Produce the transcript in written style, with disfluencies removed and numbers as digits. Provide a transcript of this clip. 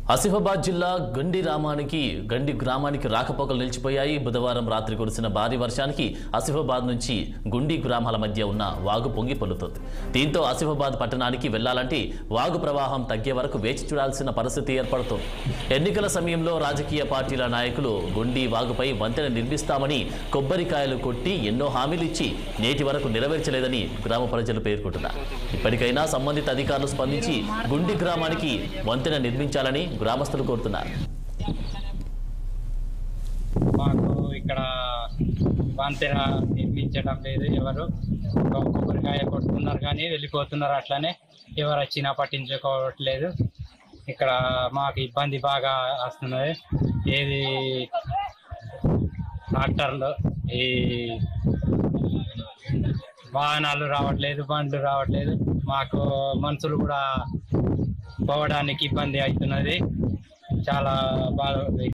ఆసిఫాబాద్ జిల్లా గండి గ్రామానికి రాకపోకలు నిలిచిపోయాయి. బుధవారం రాత్రి కురిసిన భారీ వర్షానికి ఆసిఫాబాద్ నుంచి గుండి గ్రామాల మధ్య ఉన్న వాగు పొంగి పొల్లుతోంది. దీంతో ఆసిఫాబాద్ పట్టణానికి వెళ్లాలంటే వాగు ప్రవాహం తగ్గే వరకు వేచి చూడాల్సిన పరిస్థితి ఏర్పడుతోంది. ఎన్నికల సమయంలో రాజకీయ పార్టీల నాయకులు గుండి వాగుపై వంతెన నిర్మిస్తామని కొబ్బరికాయలు కొట్టి ఎన్నో హామీలు ఇచ్చి నేటి వరకు నెరవేర్చలేదని గ్రామ ప్రజలు పేర్కొంటున్నారు. ఇప్పటికైనా సంబంధిత అధికారులు స్పందించి గుండి గ్రామానికి వంతెన నిర్మించాలని గ్రామస్తులు కోరుతున్నారు. మాకు ఇక్కడ వంతెన నిర్మించడం లేదు. ఎవరు కొబ్బరికాయ కొడుతున్నారు కానీ వెళ్ళిపోతున్నారు. అట్లానే ఎవరు వచ్చినా పట్టించుకోవట్లేదు. ఇక్కడ మాకు ఇబ్బంది బాగా వస్తున్నది. ఏది ట్రాక్టర్లు ఈ వాహనాలు రావట్లేదు, బండ్లు రావట్లేదు. మాకు మనుషులు కూడా పోవడానికి ఇబ్బంది అవుతున్నది. చాలా బాగా